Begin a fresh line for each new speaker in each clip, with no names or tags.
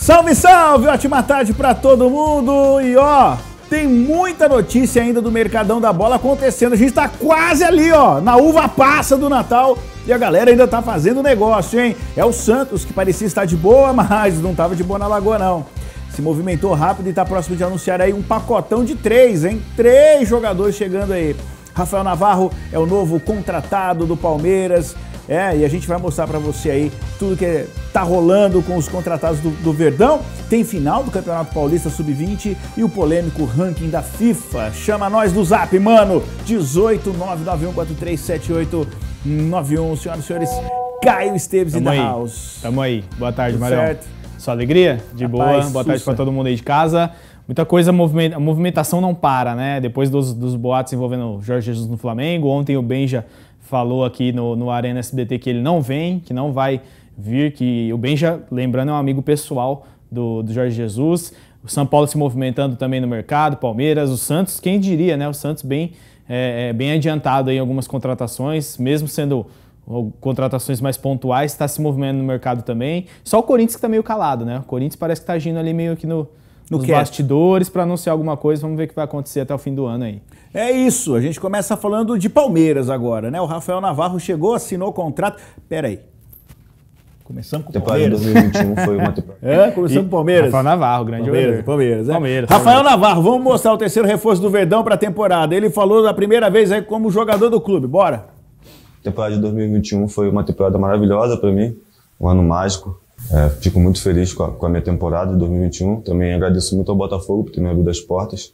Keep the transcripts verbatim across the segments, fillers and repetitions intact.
Salve, salve! Ótima tarde pra todo mundo! E ó, tem muita notícia ainda do Mercadão da Bola acontecendo. A gente tá quase ali, ó, na uva passa do Natal e a galera ainda tá fazendo negócio, hein? É o Santos, que parecia estar de boa, mas não tava de boa na Lagoa, não. Se movimentou rápido e tá próximo de anunciar aí um pacotão de três, hein? Três jogadores chegando aí. Rafael Navarro é o novo contratado do Palmeiras. É, e a gente vai mostrar pra você aí tudo que tá rolando com os contratados do, do Verdão. Tem final do Campeonato Paulista sub vinte e o polêmico ranking da FIFA. Chama nós do Zap, mano! dezoito nove nove um quatro três sete oito nove um. Senhoras e senhores, Caio Esteves e da House.
Tamo aí. Boa tarde, Marião.
Certo?
Sua alegria? De
Rapaz,
boa. Boa tarde
sussa.
pra todo mundo aí de casa. Muita coisa, a movimentação não para, né? Depois dos, dos boatos envolvendo o Jorge Jesus no Flamengo, ontem o Benja falou aqui no, no Arena S B T que ele não vem, que não vai vir, que o Benja, lembrando, é um amigo pessoal do, do Jorge Jesus. O São Paulo se movimentando também no mercado, Palmeiras, o Santos, quem diria, né? O Santos bem, é, bem adiantado em algumas contratações, mesmo sendo contratações mais pontuais, está se movimentando no mercado também. Só o Corinthians que está meio calado, né? O Corinthians parece que está agindo ali meio que no, no nos bastidores para anunciar alguma coisa. Vamos ver o que vai acontecer até o fim do ano aí.
É isso, a gente começa falando de Palmeiras agora, né? O Rafael Navarro chegou, assinou o contrato. Pera aí. Começamos com o Palmeiras.
dois mil e vinte e um foi uma temporada.
É, começamos com o Palmeiras.
Rafael Navarro, grande
Palmeiras,
jogador.
Palmeiras, né?
Palmeiras,
Rafael
Palmeiras.
Navarro, vamos mostrar o terceiro reforço do Verdão para a temporada. Ele falou da primeira vez aí como jogador do clube. Bora!
A temporada de dois mil e vinte e um foi uma temporada maravilhosa para mim, um ano mágico. É, fico muito feliz com a, com a minha temporada de dois mil e vinte e um. Também agradeço muito ao Botafogo por ter me abrido as portas,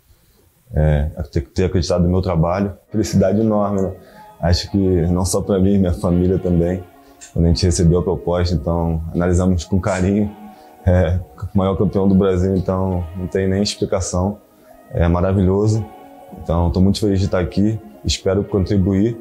é, ter, ter acreditado no meu trabalho. Felicidade enorme, né? Acho que não só para mim, minha família também. Quando a gente recebeu a proposta, então analisamos com carinho. É, o maior campeão do Brasil, então não tem nem explicação. É maravilhoso. Então estou muito feliz de estar aqui. Espero contribuir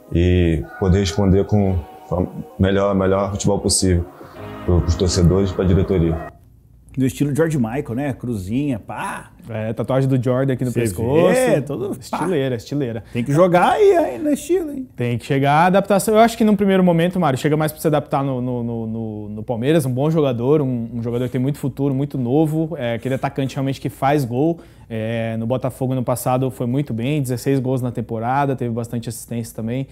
e poder responder com o melhor, melhor futebol possível para os torcedores e para a diretoria.
Do estilo George Michael, né? Cruzinha, pá.
É, tatuagem do Jordan aqui no
Cê
pescoço.
vê, todo
estileira, estileira.
Tem que jogar aí, aí no estilo, hein?
Tem que chegar a adaptação. Eu acho que no primeiro momento, Mário, chega mais para se adaptar no, no, no, no Palmeiras. Um bom jogador, um, um jogador que tem muito futuro, muito novo. É, aquele atacante realmente que faz gol. É, no Botafogo no passado foi muito bem, dezesseis gols na temporada, teve bastante assistência também.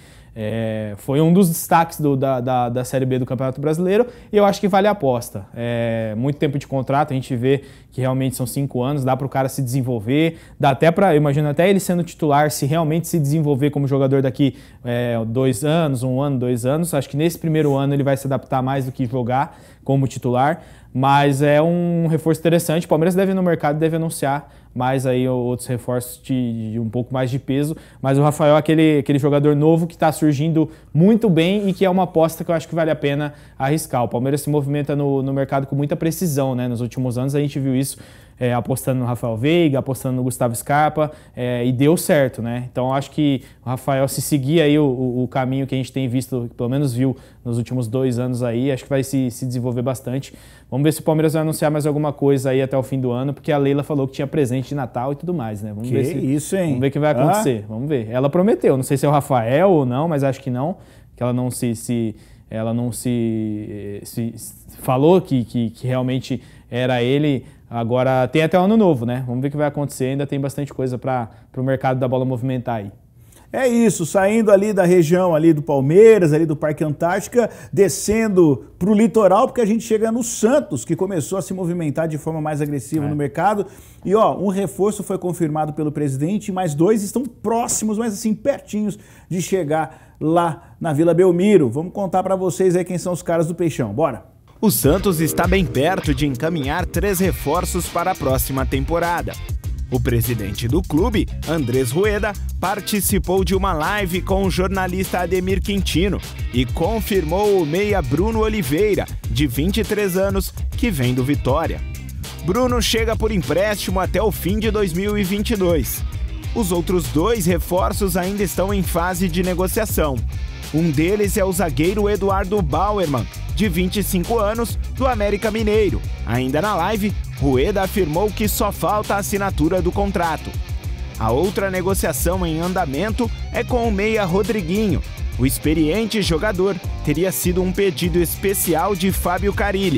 É, foi um dos destaques do, da, da, da Série B do Campeonato Brasileiro e eu acho que vale a aposta. É, muito tempo de contrato, a gente vê que realmente são cinco anos, dá para o cara se desenvolver, dá até para, eu imagino até ele sendo titular, se realmente se desenvolver como jogador daqui é, dois anos, um ano, dois anos. Acho que nesse primeiro ano ele vai se adaptar mais do que jogar como titular, mas é um reforço interessante. O Palmeiras deve ir no mercado, deve anunciar mais aí outros reforços de, de um pouco mais de peso, mas o Rafael é aquele, aquele jogador novo que está surgindo muito bem e que é uma aposta que eu acho que vale a pena arriscar. O Palmeiras se movimenta no, no mercado com muita precisão, né? Nos últimos anos a gente viu isso é, apostando no Rafael Veiga, apostando no Gustavo Scarpa é, e deu certo, né? Então acho que o Rafael, se seguir aí o, o, o caminho que a gente tem visto, pelo menos viu nos últimos dois anos aí, acho que vai se, se desenvolver bastante. Vamos ver se o Palmeiras vai anunciar mais alguma coisa aí até o fim do ano, porque a Leila falou que tinha presente de Natal e tudo mais, né? Vamos
que
ver se,
isso, hein?
Vamos ver o que vai acontecer. Ah? Vamos ver. Ela prometeu, não sei se é o Rafael ou não, mas acho que não, que ela não se, se ela não se, se, se falou que, que, que realmente era ele. Agora tem até o ano novo, né? Vamos ver o que vai acontecer. Ainda tem bastante coisa para o mercado da bola movimentar aí.
É isso, saindo ali da região ali do Palmeiras, ali do Parque Antártica, descendo para o litoral, porque a gente chega no Santos, que começou a se movimentar de forma mais agressiva é. no mercado. E ó, um reforço foi confirmado pelo presidente, mais dois estão próximos, mas assim, pertinhos de chegar lá na Vila Belmiro. Vamos contar para vocês aí quem são os caras do Peixão, bora!
O Santos está bem perto de encaminhar três reforços para a próxima temporada. O presidente do clube, Andrés Rueda, participou de uma live com o jornalista Ademir Quintino e confirmou o meia Bruno Oliveira, de vinte e três anos, que vem do Vitória. Bruno chega por empréstimo até o fim de dois mil e vinte e dois. Os outros dois reforços ainda estão em fase de negociação. Um deles é o zagueiro Eduardo Bauerman, de vinte e cinco anos, do América Mineiro. Ainda na live, Rueda afirmou que só falta a assinatura do contrato. A outra negociação em andamento é com o meia Rodriguinho. O experiente jogador teria sido um pedido especial de Fábio Carille.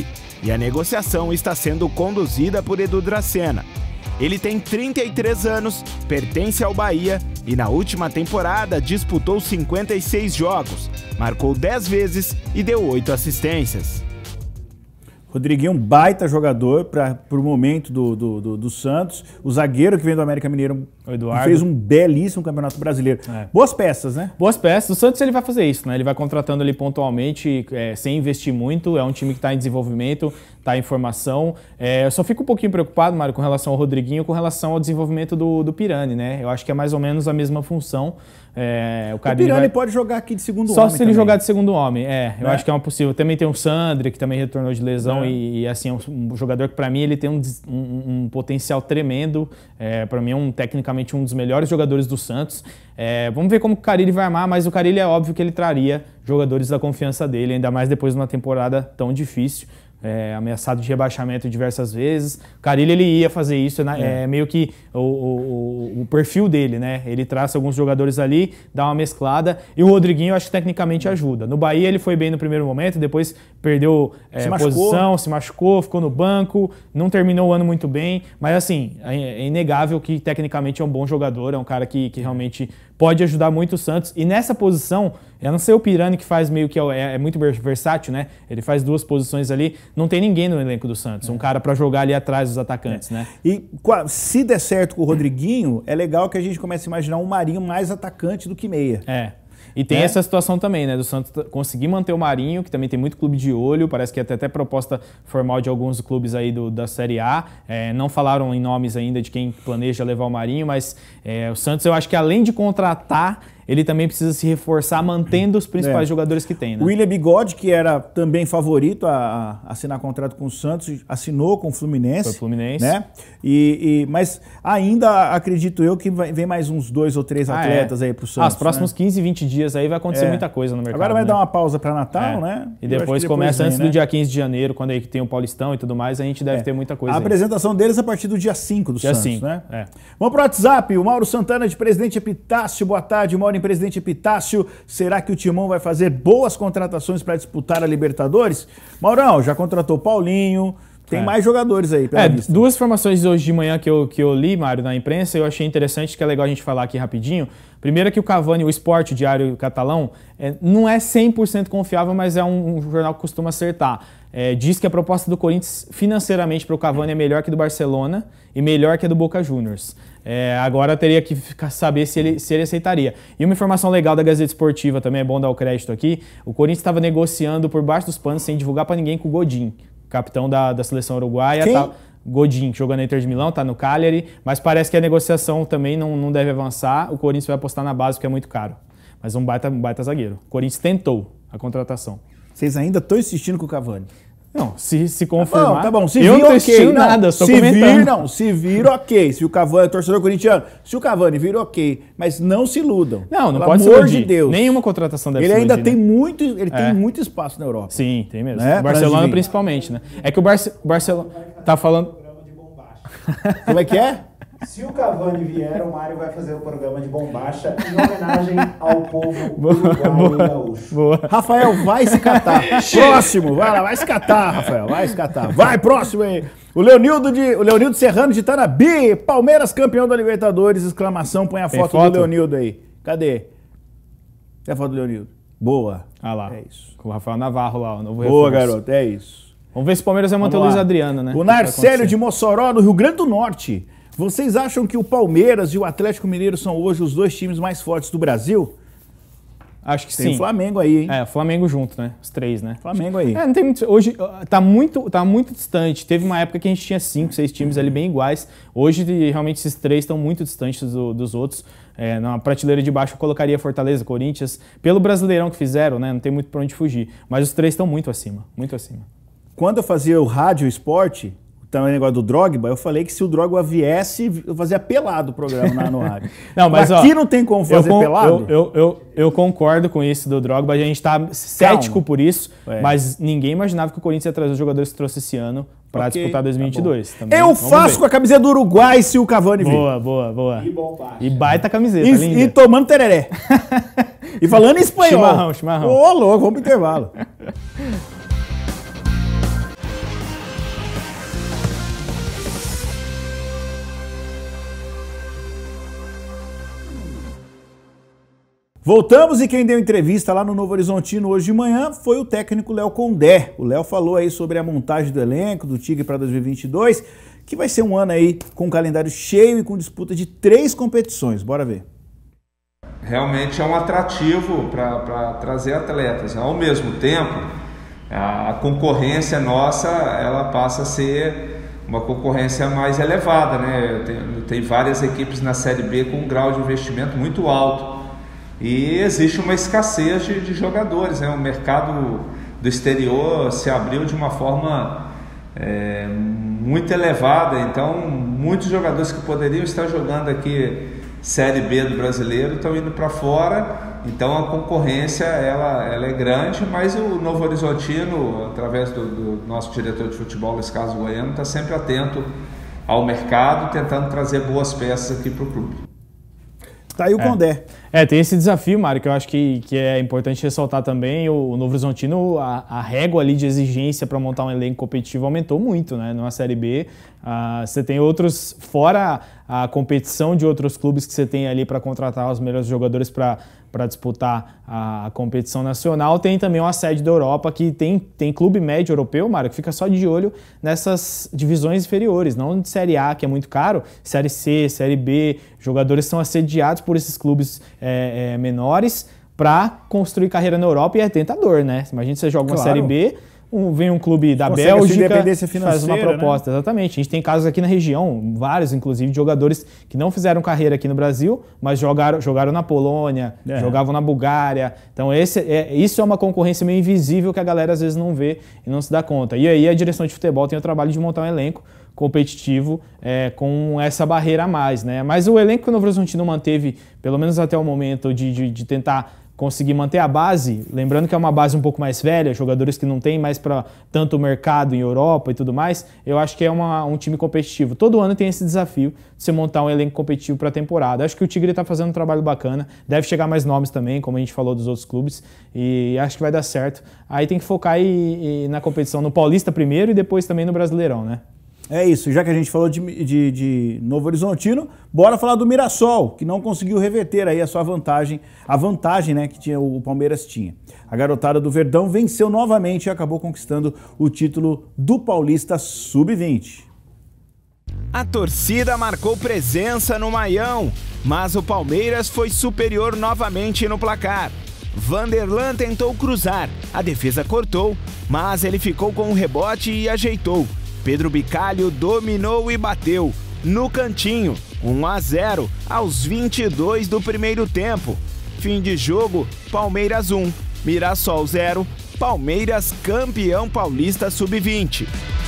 e a negociação está sendo conduzida por Edu Dracena. Ele tem trinta e três anos, pertence ao Bahia e na última temporada disputou cinquenta e seis jogos, marcou dez vezes e deu oito assistências.
Rodriguinho, um baita jogador para o momento do, do, do, do Santos. O zagueiro que vem do América Mineiro, o Eduardo, fez um belíssimo Campeonato Brasileiro. É. Boas peças, né?
Boas peças. O Santos ele vai fazer isso, né? Ele vai contratando ali pontualmente, é, sem investir muito. É um time que está em desenvolvimento, está em formação. É, eu só fico um pouquinho preocupado, Mário, com relação ao Rodriguinho, com relação ao desenvolvimento do, do Pirani, né? Eu acho que é mais ou menos a mesma função. É, o,
o Pirani vai... pode jogar aqui de segundo
Só
homem.
Só se ele
também.
jogar de segundo homem, é. Eu
é?
acho que é uma possível. Também tem o Sandri, que também retornou de lesão é. e, e, assim, é um, um jogador que, para mim, ele tem um, um, um potencial tremendo. É, para mim, é um, tecnicamente um dos melhores jogadores do Santos. É, vamos ver como o Carille vai armar, mas o Carille é óbvio que ele traria jogadores da confiança dele, ainda mais depois de uma temporada tão difícil. É, ameaçado de rebaixamento diversas vezes. O Carille, ele ia fazer isso, né? é. é meio que o, o, o perfil dele, né? Ele traça alguns jogadores ali, dá uma mesclada, e o Rodriguinho eu acho que tecnicamente ajuda. No Bahia ele foi bem no primeiro momento, depois perdeu é, se posição, se machucou, ficou no banco, não terminou o ano muito bem, mas assim, é inegável que tecnicamente é um bom jogador, é um cara que, que realmente pode ajudar muito o Santos, e nessa posição, eu não sei o Pirani que faz meio que é, é muito versátil, né? Ele faz duas posições ali, não tem ninguém no elenco do Santos, um cara para jogar ali atrás dos atacantes, é. né?
E se der certo com o Rodriguinho, é legal que a gente comece a imaginar um Marinho mais atacante do que meia.
É. E tem é. essa situação também, né, do Santos conseguir manter o Marinho, que também tem muito clube de olho, parece que até até proposta formal de alguns clubes aí do, da Série A, é, não falaram em nomes ainda de quem planeja levar o Marinho, mas é, o Santos eu acho que além de contratar, ele também precisa se reforçar mantendo os principais é. jogadores que tem, né?
O William Bigode, que era também favorito a, a assinar contrato com o Santos, assinou com o Fluminense.
Foi o Fluminense.
Né? E, e, mas ainda acredito eu que vai, vem mais uns dois ou três atletas ah, é. aí pro Santos.
Ah, os próximos né? quinze, vinte dias aí vai acontecer é. muita coisa no mercado.
Agora vai
né?
dar uma pausa para Natal,
é.
né?
E depois, depois começa vem, antes né? do dia quinze de janeiro, quando aí tem o Paulistão e tudo mais, a gente deve é. ter muita coisa
A
aí.
apresentação deles a partir do dia cinco do
dia
Santos,
cinco.
né?
É.
Vamos pro WhatsApp, o Mauro Santana de Presidente Epitácio. Boa tarde, Mauro em Presidente Epitácio. Será que o Timão vai fazer boas contratações para disputar a Libertadores? Maurão, já contratou Paulinho, tem é. mais jogadores aí pela
é,
lista.
Duas informações hoje de manhã que eu, que eu li, Mário, na imprensa, eu achei interessante, que é legal a gente falar aqui rapidinho. Primeiro é que o Cavani, o Sport, o diário catalão, é, não é cem por cento confiável, mas é um, um jornal que costuma acertar. É, diz que a proposta do Corinthians financeiramente para o Cavani é melhor que do Barcelona e melhor que a do Boca Juniors. É, agora teria que saber se ele, se ele aceitaria. E uma informação legal da Gazeta Esportiva, também é bom dar o crédito aqui, o Corinthians estava negociando por baixo dos panos, sem divulgar para ninguém, com o Godin, capitão da, da seleção uruguaia. Tá, Godin, que jogou na Inter de Milão, está no Cagliari, mas parece que a negociação também não, não deve avançar, o Corinthians vai apostar na base porque é muito caro. Mas um baita, um baita zagueiro. O Corinthians tentou a contratação.
Vocês ainda estão insistindo com o Cavani?
Não, se, se confirmar...
Tá bom, tá bom. Se
eu
vir,
não tô
ok. Não,
nada, só
se
comentando.
vir, não. Se vir, ok. Se o Cavani, torcedor corintiano, se o Cavani vir, ok. Mas não se iludam.
Não, não
Pelo
pode
amor
se
de Deus.
Nenhuma contratação deve
ele
se
ainda
iludir,
tem
né?
muito, ele
é.
tem muito espaço na Europa.
Sim, tem mesmo.
Né?
O Barcelona principalmente, né? É que o Barce Barcelona tá falando...
Como é que é?
Se o Cavani vier, o Mário vai fazer o programa de bombacha em homenagem ao povo uruguaio e gaúcho.
Boa.
Rafael, vai se catar. Próximo, vai lá, vai se catar, Rafael, vai se catar. Vai, próximo aí. O Leonildo, de, o Leonildo Serrano de Tanabi, Palmeiras campeão da Libertadores, exclamação, põe a foto, foto do Leonildo aí. Cadê? Cadê a foto do Leonildo? Boa.
Ah lá,
é isso.
Com o Rafael Navarro lá, o novo
Boa,
reforço.
garoto, é isso.
Vamos ver se o Palmeiras vai manter o Luiz Adriano, né?
O Narcélio de Mossoró, no Rio Grande do Norte. Vocês acham que o Palmeiras e o Atlético Mineiro são hoje os dois times mais fortes do Brasil?
Acho que
Tem
sim.
o Flamengo aí, hein?
É, o Flamengo junto, né? Os três, né?
Flamengo aí.
É, não tem muito... Hoje tá muito, tá muito distante. Teve uma época que a gente tinha cinco, seis times ali bem iguais. Hoje, realmente, esses três estão muito distantes do, dos outros. É, na prateleira de baixo eu colocaria Fortaleza, Corinthians. Pelo Brasileirão que fizeram, né? Não tem muito pra onde fugir. Mas os três estão muito acima, muito acima.
Quando eu fazia o rádio esporte, também o negócio do Drogba, eu falei que se o Drogba viesse, eu fazia pelado o programa no rádio.
Não, mas,
aqui
ó,
não tem como fazer
eu,
pelado?
Eu, eu, eu, eu concordo com isso do Drogba, a gente tá cético por isso, é. mas ninguém imaginava que o Corinthians ia trazer os jogadores que trouxe esse ano para okay, disputar dois mil e vinte e dois.
Tá
também.
Eu Vamos faço ver. com a camiseta do Uruguai se o Cavani vir.
Boa, boa, boa.
E bombacha.
E baita camiseta,
e,
linda.
E tomando tereré. E falando em espanhol.
Chimarrão, chimarrão.
Ô, louco, vamos pro intervalo. Voltamos e quem deu entrevista lá no Novo Horizontino hoje de manhã foi o técnico Léo Condé. O Léo falou aí sobre a montagem do elenco do Tigre para dois mil e vinte e dois, que vai ser um ano aí com um calendário cheio e com disputa de três competições. Bora ver.
Realmente é um atrativo para trazer atletas. Ao mesmo tempo, a concorrência nossa ela passa a ser uma concorrência mais elevada, né? Tem, tem várias equipes na Série B com um grau de investimento muito alto e existe uma escassez de, de jogadores, né? O mercado do exterior se abriu de uma forma é, muito elevada, então muitos jogadores que poderiam estar jogando aqui Série B do brasileiro estão indo para fora. Então a concorrência ela, ela é grande, mas o Novo Horizontino, através do, do nosso diretor de futebol, Luiz Carlos Goiano, está sempre atento ao mercado, tentando trazer boas peças aqui para o clube.
Tá aí o
é.
Condé.
É, tem esse desafio, Mário, que eu acho que, que é importante ressaltar também. O, o Novo Horizontino, a, a régua ali de exigência para montar um elenco competitivo aumentou muito, né? Numa Série B, uh, você tem outros, fora a competição de outros clubes que você tem ali para contratar os melhores jogadores para para disputar a, a competição nacional, tem também uma sede da Europa que tem, tem clube médio europeu, Mário, que fica só de olho nessas divisões inferiores, não de Série A, que é muito caro, Série C, Série B, jogadores são assediados por esses clubes é, é, menores para construir carreira na Europa e é tentador, né? Imagina você joga uma
Claro.
Série B, um, vem um clube da
Consegue essa
Bélgica,
independência
faz uma
financeira,
proposta,
né?
exatamente. A gente tem casos aqui na região, vários inclusive, de jogadores que não fizeram carreira aqui no Brasil, mas jogaram, jogaram na Polônia,
É.
jogavam na Bulgária. Então esse, é, isso é uma concorrência meio invisível que a galera às vezes não vê e não se dá conta. E aí a direção de futebol tem o trabalho de montar um elenco competitivo é, com essa barreira a mais, né? Mas o elenco que o Novo Horizontino manteve, pelo menos até o momento, de, de, de tentar conseguir manter a base, lembrando que é uma base um pouco mais velha, jogadores que não tem mais para tanto mercado em Europa e tudo mais, eu acho que é uma, um time competitivo. Todo ano tem esse desafio de você montar um elenco competitivo para a temporada. Acho que o Tigre está fazendo um trabalho bacana, deve chegar mais nomes também, como a gente falou dos outros clubes, e acho que vai dar certo. Aí tem que focar aí, na competição no Paulista primeiro e depois também no Brasileirão, né?
É isso, já que a gente falou de, de, de Novo Horizontino, bora falar do Mirassol, que não conseguiu reverter aí a sua vantagem, a vantagem, né, que tinha, o Palmeiras tinha. A garotada do Verdão venceu novamente e acabou conquistando o título do Paulista sub vinte.
A torcida marcou presença no Maião, mas o Palmeiras foi superior novamente no placar. Vanderlan tentou cruzar, a defesa cortou, mas ele ficou com o rebote e ajeitou. Pedro Bicalho dominou e bateu no cantinho, um a zero aos vinte e dois do primeiro tempo. Fim de jogo, Palmeiras um, Mirassol zero, Palmeiras campeão paulista sub vinte.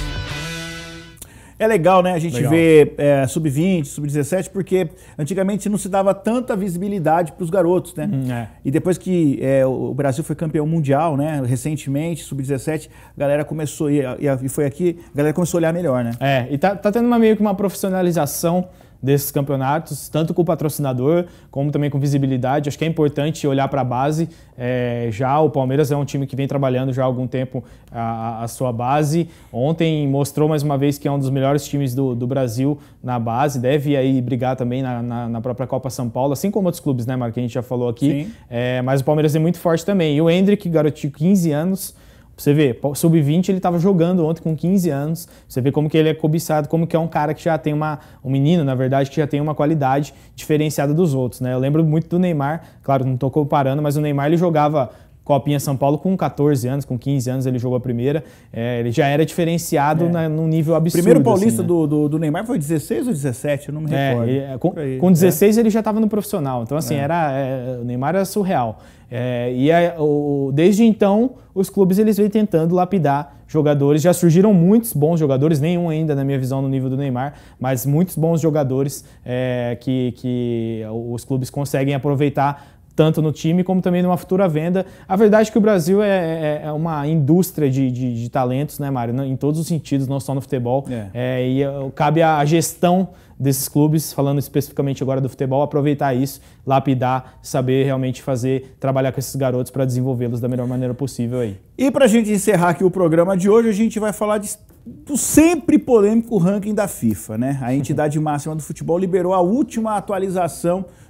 É legal, né, a gente
Legal.
vê é, sub vinte, sub dezessete, porque antigamente não se dava tanta visibilidade para os garotos, né?
Hum, é.
E depois que é, o Brasil foi campeão mundial, né, recentemente, sub dezessete, a galera começou, e, e foi aqui, a galera começou a olhar melhor, né?
É, e tá, tá tendo uma, meio que uma profissionalização desses campeonatos, tanto com o patrocinador, como também com visibilidade. Acho que é importante olhar para a base. É, já o Palmeiras é um time que vem trabalhando já há algum tempo a, a sua base. Ontem mostrou mais uma vez que é um dos melhores times do, do Brasil na base. Deve aí brigar também na, na, na própria Copa São Paulo, assim como outros clubes, né, Marco, que a gente já falou aqui. É, mas o Palmeiras é muito forte também. E o Hendrick, garotinho, quinze anos... Você vê, sub vinte ele estava jogando ontem com quinze anos, você vê como que ele é cobiçado, como que é um cara que já tem uma, um menino, na verdade, que já tem uma qualidade diferenciada dos outros, né? Eu lembro muito do Neymar, claro, não estou comparando, mas o Neymar ele jogava Copinha São Paulo com catorze anos, com quinze anos ele jogou a primeira, é, ele já era diferenciado é. na, num nível absurdo.
Primeiro paulista
assim, né?
do, do, do Neymar foi dezesseis ou dezessete? Eu não me recordo.
É, com, com dezesseis é. ele já estava no profissional, então assim, é. era, é, o Neymar era surreal. É, e a, o, desde então, os clubes eles vêm tentando lapidar jogadores. Já surgiram muitos bons jogadores, nenhum ainda, na minha visão, no nível do Neymar, mas muitos bons jogadores é, que, que os clubes conseguem aproveitar tanto no time como também numa futura venda. A verdade é que o Brasil é, é uma indústria de, de, de talentos, né, Mário? Em todos os sentidos, não só no futebol. É. É, e cabe à gestão desses clubes, falando especificamente agora do futebol, aproveitar isso, lapidar, saber realmente fazer, trabalhar com esses garotos para desenvolvê-los da melhor maneira possível aí.
E para a gente encerrar aqui o programa de hoje, a gente vai falar de, do sempre polêmico ranking da FIFA, né? A entidade máxima do futebol liberou a última atualização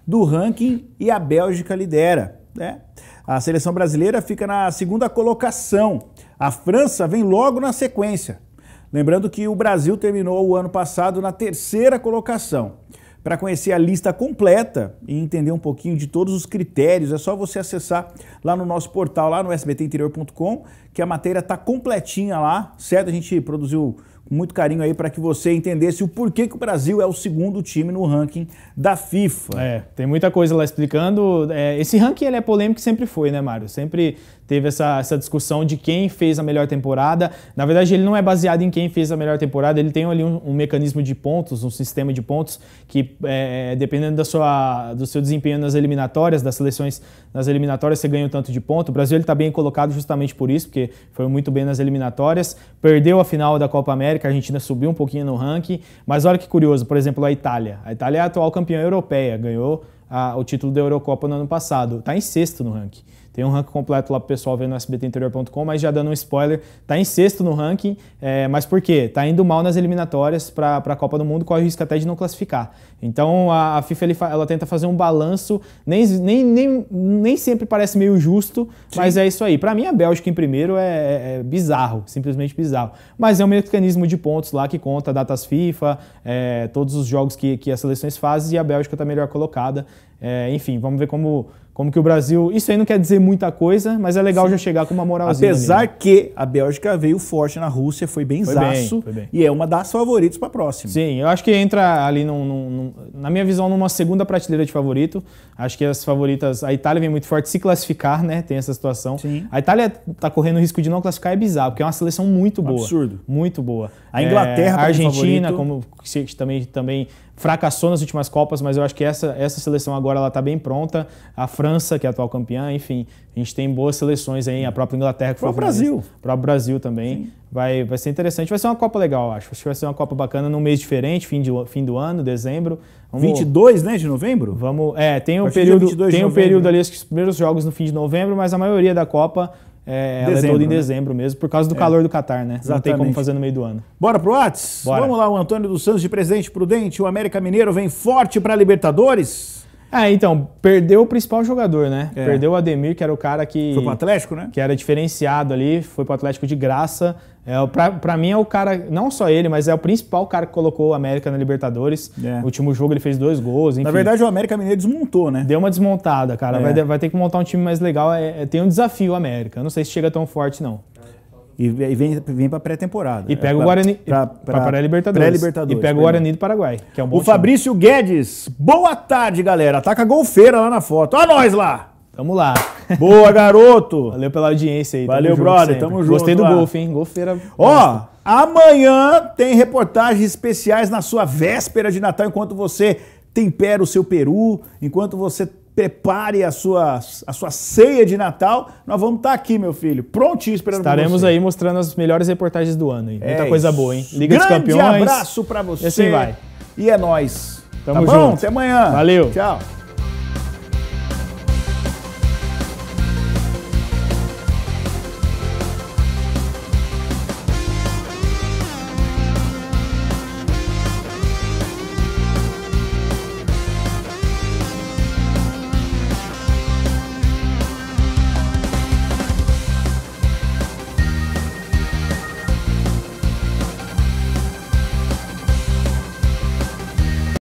do ranking e a Bélgica lidera, né? A seleção brasileira fica na segunda colocação. A França vem logo na sequência. Lembrando que o Brasil terminou o ano passado na terceira colocação. Para conhecer a lista completa e entender um pouquinho de todos os critérios, é só você acessar lá no nosso portal, lá no S B T interior ponto com, que a matéria está completinha lá, certo? A gente produziu com muito carinho aí para que você entendesse o porquê que o Brasil é o segundo time no ranking da FIFA.
É, tem muita coisa lá explicando. É, esse ranking ele é polêmico, sempre foi, né, Mário? Sempre teve essa, essa discussão de quem fez a melhor temporada. Na verdade, ele não é baseado em quem fez a melhor temporada, ele tem ali um, um mecanismo de pontos, um sistema de pontos que, é, dependendo da sua, do seu desempenho nas eliminatórias, das seleções nas eliminatórias, você ganha um tanto de ponto. O Brasil está bem colocado justamente por isso, porque foi muito bem nas eliminatórias. Perdeu a final da Copa América, a Argentina subiu um pouquinho no ranking, mas olha que curioso, por exemplo, a Itália. A Itália é a atual campeã europeia, ganhou a, o título da Eurocopa no ano passado, está em sexto no ranking. Tem um ranking completo lá pro pessoal ver no S B T interior ponto com, mas já dando um spoiler, tá em sexto no ranking, é, mas por quê? Tá indo mal nas eliminatórias para a Copa do Mundo, corre o risco até de não classificar. Então a, a FIFA ele, ela tenta fazer um balanço, nem, nem, nem, nem sempre parece meio justo, sim, mas é isso aí. Para mim a Bélgica em primeiro é, é, é bizarro, simplesmente bizarro. Mas é um mecanismo de pontos lá que conta datas FIFA, é, todos os jogos que, que as seleções fazem e a Bélgica tá melhor colocada. É, enfim, vamos ver como... Como que o Brasil... Isso aí não quer dizer muita coisa, mas é legal, sim, já chegar com uma moralzinha.
Apesar
ali, né?
que a Bélgica veio forte na Rússia, foi bem zaço, e é uma das favoritas para a próxima.
Sim, eu acho que entra ali, num, num, num, na minha visão, numa segunda prateleira de favorito. Acho que as favoritas... A Itália vem muito forte se classificar, né? Tem essa situação.
Sim.
A Itália tá correndo o risco de não classificar, é bizarro, porque é uma seleção muito boa.
Absurdo.
Muito boa.
A Inglaterra,
é, a Argentina, como também... também fracassou nas últimas Copas, mas eu acho que essa, essa seleção agora ela está bem pronta. A França, que é a atual campeã, enfim, a gente tem boas seleções aí, a própria Inglaterra que foi o
Brasil.
O próprio Brasil também. Vai, vai ser interessante, vai ser uma Copa legal, eu acho. Acho que vai ser uma Copa bacana num mês diferente, fim, de, fim do ano, dezembro.
Vamos, vinte e dois, né, de novembro?
Vamos, é, tem um período, tem um período ali, acho que os primeiros jogos no fim de novembro, mas a maioria da Copa É, ela dezembro, é toda em dezembro, né? Mesmo, por causa do é. calor do Catar, né? Exatamente. Não tem como fazer no meio do ano.
Bora pro Whats? Bora. Vamos lá, o Antônio dos Santos de Presidente Prudente, o América Mineiro vem forte para a Libertadores?
Ah, então, perdeu o principal jogador, né? É. Perdeu o Ademir, que era o cara que...
Foi pro Atlético, né?
Que era diferenciado ali, foi pro Atlético de graça. É, pra, pra mim é o cara, não só ele, mas é o principal cara que colocou o América na Libertadores. É. No último jogo ele fez dois gols, enfim.
Na verdade o América Mineiro desmontou, né?
Deu uma desmontada, cara. É. Vai, vai ter que montar um time mais legal. É, é, tem um desafio o América. Eu não sei se chega tão forte, não.
E vem, vem pra pré-temporada.
E pega
é,
o Guarani...
Pra,
pra, pra pré-Libertadores.
Pré-Libertadores.
E pega o Guarani do Paraguai, que é um bom
O Fabrício
time.
Guedes. Boa tarde, galera. Ataca a golfeira lá na foto. Olha nós lá.
Tamo lá.
Boa, garoto.
Valeu pela audiência aí.
Valeu,
tamo
brother.
Junto
tamo junto.
Gostei do
lá.
golfe, hein? Golfeira.
Ó, amanhã tem reportagens especiais na sua véspera de Natal, enquanto você tempera o seu peru, enquanto você prepare a sua, a sua ceia de Natal, nós vamos estar aqui, meu filho, prontinho esperando por você.
Estaremos aí mostrando as melhores reportagens do ano. Hein? Muita é coisa boa, hein? Liga
Grande
dos Campeões.
Grande abraço pra você.
E assim vai.
E é nóis.
Tamo
tá
junto.
bom? Até amanhã.
Valeu.
Tchau.